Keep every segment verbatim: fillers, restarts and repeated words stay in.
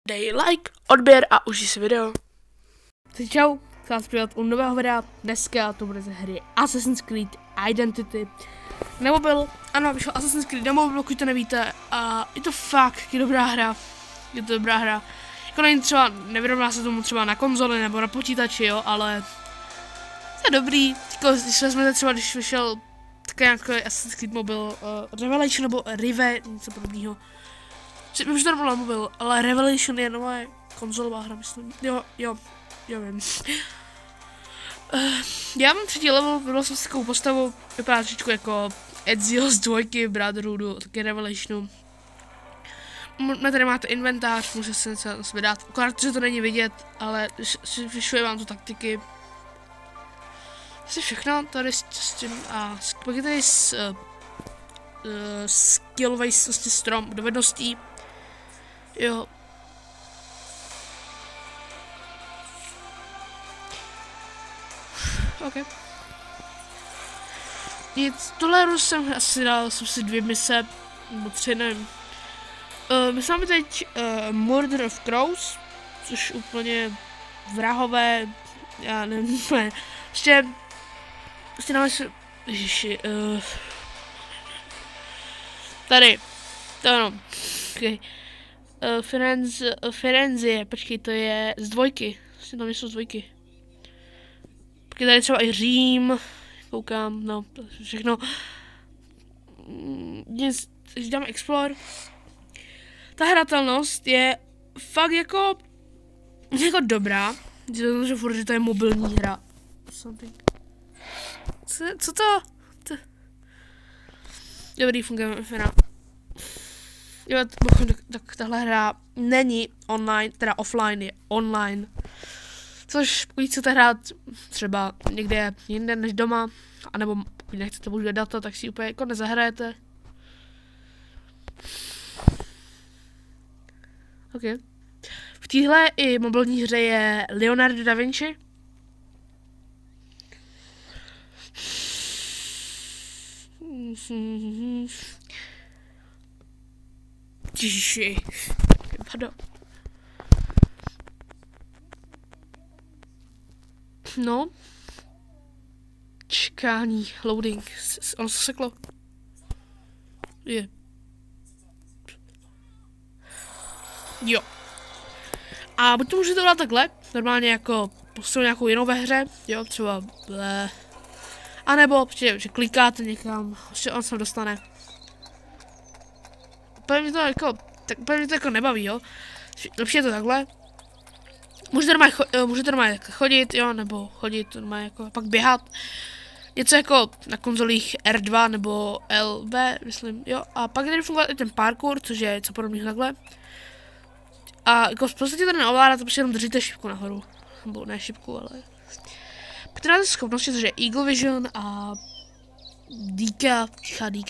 dej like, odběr a užij si video. Tak čau, chci vás přivítat u nového videa. Dneska to bude ze hry Assassin's Creed Identity na mobil. Ano, vyšel Assassin's Creed na mobil, pokud to nevíte. A je to fakt je dobrá hra. Je to dobrá hra. Jako není třeba, nevyrovná se tomu třeba na konzoli nebo na počítači, jo, ale to je dobrý. Jako, když vezmete třeba, když vyšel takový nějaký Assassin's Creed mobil uh, Revelation nebo Rive, něco podobného. Vím, že to nebyl mobil, ale Revelation je nová konzolová hra, myslím. Jo, jo, jo, vím. Uh, já mám třetí level, vybral jsem si takovou postavu, vypadá trošičku jako Ezio z dvojky, Brotherhoodu, taky Revelationu. M tady máte inventář, může se něco na sebe dát, akorát, že to není vidět, ale vyšuje vám tu taktiky. Asi všechno tady s, s tím, a pak je tady s, uh, uh, skillový vlastně strom dovedností. Jo. OK. Nic, tohle hru jsem asi dal, jsem si dvě mise, nebo tři, nevím. Uh, my máme teď uh, Murder of Crows, což úplně vrahové, já nevím, úplně, ještě, ještě dáme si, ježiši, uh, tady, to ano, okay. Uh, Firenze, uh, Firenze, počkej, to je z dvojky, vlastně tam jsou z dvojky. Počkej, tady třeba i Řím, koukám, no, všechno. Nic, když dáme Explore. Ta hratelnost je fakt jako, jako dobrá, že furt, že to je mobilní hra. Something. Co, co to? to? Dobrý, funguje hra. Jo, tak, tak tahle hra není online, teda offline, je online. Což pokud chcete hrát třeba někde jinde než doma, anebo pokud nechcete používat data, tak si úplně jako nezahrajete. OK. V téhle i mobilní hře je Leonardo da Vinci. Ježiši. Pardon. No. Čekání, loading. Ono se seklo. Je. Jo. A buď to můžete udělat takhle, normálně jako postavit nějakou jinou ve hře, jo, třeba blé. A nebo, že, že klikáte někam, že on se dostane. Úplně mě to jako, tak úplně mě to jako nebaví, jo. Lepší je to takhle. Můžete normálně, cho, můžete normálně chodit, jo, nebo chodit normálně jako, pak běhat. Něco jako na konzolích R dva nebo L B, myslím, jo. A pak tady funguje i ten parkour, což je něco podobného takhle. A jako v podstatě to neovládáte, protože jenom držíte šipku nahoru. Nebo ne šipku, ale... Pak tady máte schopnosti, což je Eagle Vision a... Dýka, tichá dýka.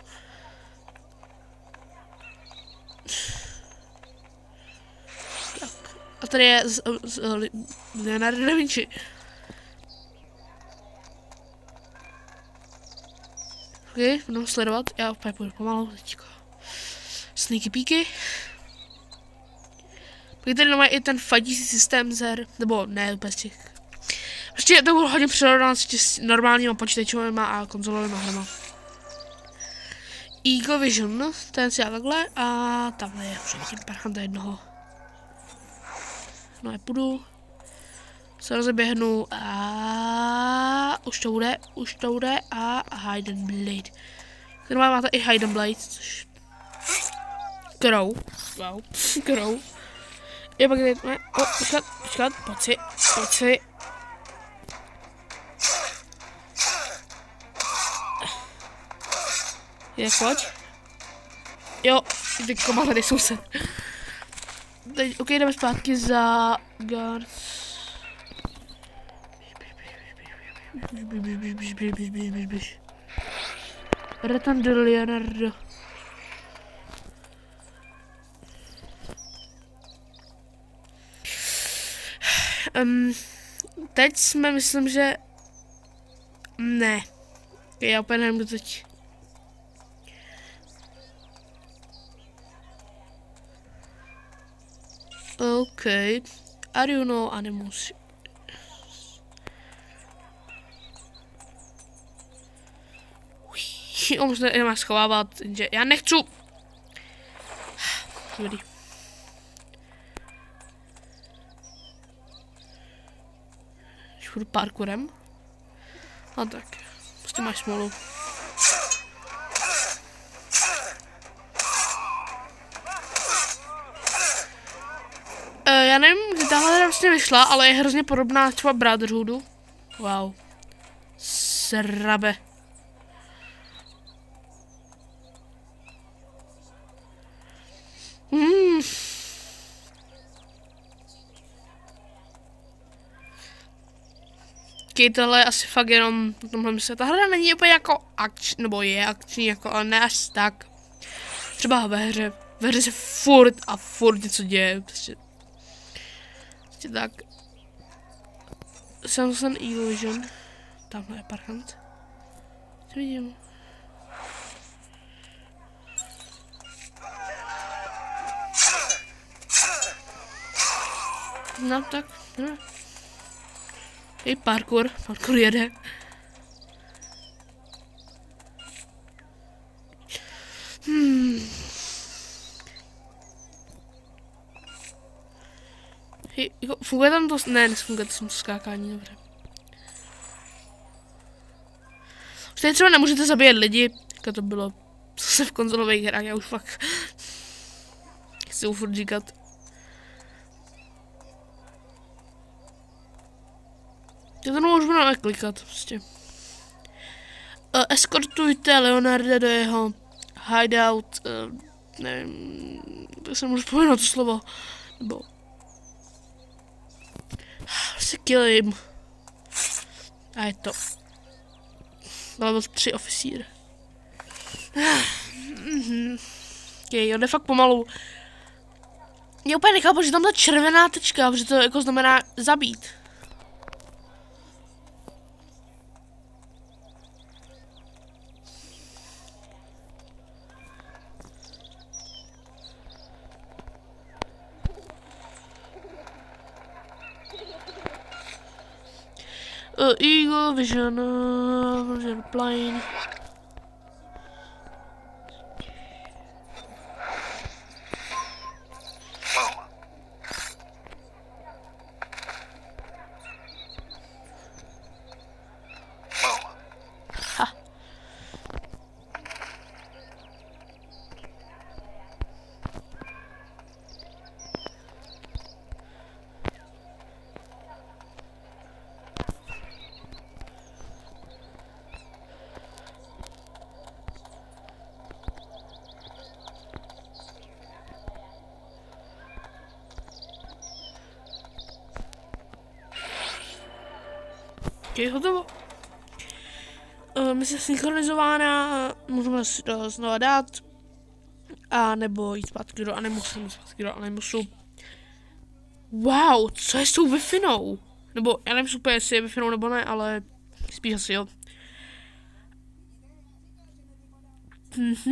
Tak. A tady je z, z, z Leonardo da Vinci. Ok, budeme sledovat, já úplně půjdu pomalu, teďko. Sneaky peeky. Pak tady má i ten fadící systém z her, nebo ne, úplně z těch. Prostě to bylo hodně přirovnáno s normálníma počítačovými a konzolovými hrama. Eagle Vision, ten si já takhle a tamhle je už vidím parchanta jednoho. No já půjdu, se rozeběhnu a už to bude, už to bude a Hidden Blade. Tady máte i Hidden Blade, což... Crow, wow, Crow. Je pak jdeme, o, počkat, počkat, pojď si, pojď si. Je, pojď. Jo, teďko má tady soused. Teď, ok, jdeme zpátky za Guards. Return to Leonardo. Um, teď jsme, myslím, že... Ne. Já úplně nevím, kdo teď... OK. Are you know animals? On se nemá schovávat, jenže já nechci. Dobrý. Když budu parkourem. A tak. Prostě máš smůlu. Uh, já nevím, kdy tahle hra vlastně vyšla, ale je hrozně podobná třeba Brotherhoodu. Wow. Srabe. Hmm. Okay, tohle je asi fakt jenom na tomhle mysle. Ta hra není úplně jako akční, nebo je akční, jako, ale ne až tak. Třeba ve hře. Ve hře se furt a furt něco děje. Prostě, prostě tak. Samson Illusion. Tamhle je parkant. Co vidím? No tak, no. Hej, parkour, parkour jede. Hmm. Hej, jako, funguje tam to, ne, nefunguje to skákání, dobře. Už tady třeba nemůžete zabíjet lidi, jako to bylo zase v konzolových hrách, já už fakt chci furt říkat. Já to už budu neklikat, prostě. Uh, eskortujte Leonarda do jeho hideout, uh, nevím, tak se můžu vzpomenout to slovo, nebo... Prostě kill him. A je to. Level tři ofisír. Mm-hmm. Okay, on jde fakt pomalu. Já úplně nechápu, že tam ta červená tečka, protože to jako znamená zabít. Uh, Eagle, Vision, uh, Vision Plane. Ha. Je hotovo. Uh, mise synchronizována, můžeme si to znova dát. A nebo jít zpátky do Animusu, jít zpátky do Animusu. Wow, co je s tou Wi-Fi-nou? Nebo já nevím úplně, jestli je Wi-Fi nebo ne, ale spíš asi jo. Mhm.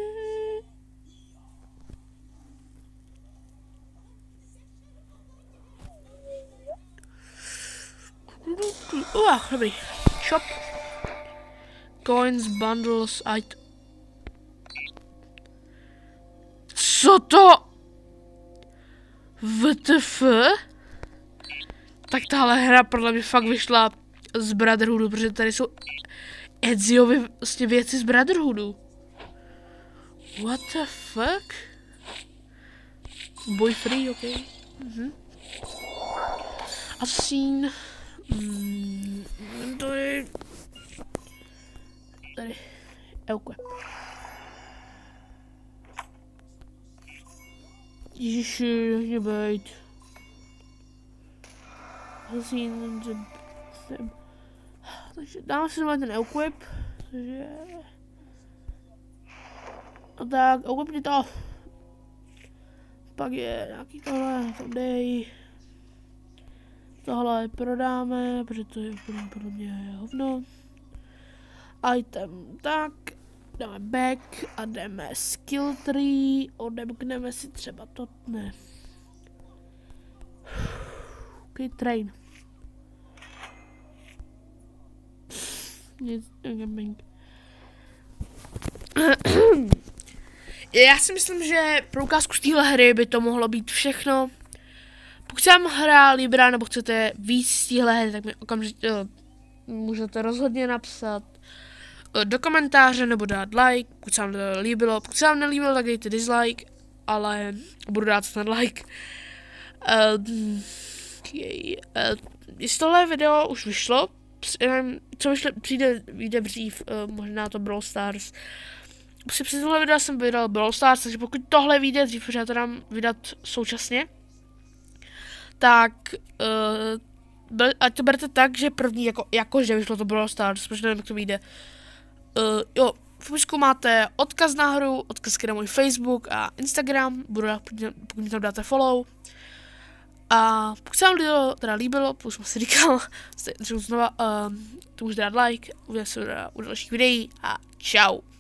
Uh, dobrý. Shop. Coins, bundles, it. Co to? W T F? Tak tahle hra podle mě fakt vyšla z Brotherhoodu, protože tady jsou Eziovi vlastně věci z Brotherhoodu. What the fuck? Boy free, ok. Mhm. Assassin. Hmm, tady. Tady. Eukwe. Ježiši, mě bejt. Assassin. Takže dáme si ten Equip. Takže... A tak, equipni to. Pak je nějaký tohle, to dej. Tohle prodáme, protože to je úplně podle mě hovno. Item, tak. Dáme back a jdeme skill tree. Odemkneme si třeba to, ne. Takový train. Nic, camping. Já si myslím, že pro ukázku z téhle hry by to mohlo být všechno. Pokud se vám hra líbila, nebo chcete víc z téhle hry, tak mi okamžitě uh, můžete rozhodně napsat uh, do komentáře nebo dát like, pokud se vám to líbilo. Pokud se vám nelíbilo, tak dejte dislike, ale budu dát ten like. Uh, okay. uh, jestli tohle video už vyšlo, nevím, co vyšlo, přijde, vyjde dřív, uh, možná to Brawl Stars. Při přes tohle video jsem vydal Brawl Stars, takže pokud tohle vyjde dřív, protože já to dám vydat současně, tak uh, ať to berte tak, že první, jako, jakože vyšlo to Brawl Stars, protože nevím, jak to vyjde. Uh, jo, v popisku máte odkaz na hru, odkaz na můj Facebook a Instagram, budu rád, pokud mi tam dáte follow. A pokud se vám video teda líbilo, už jsem si říkal, znova, uh, to můžete dát like, uvidíme se u dalších videí a čau.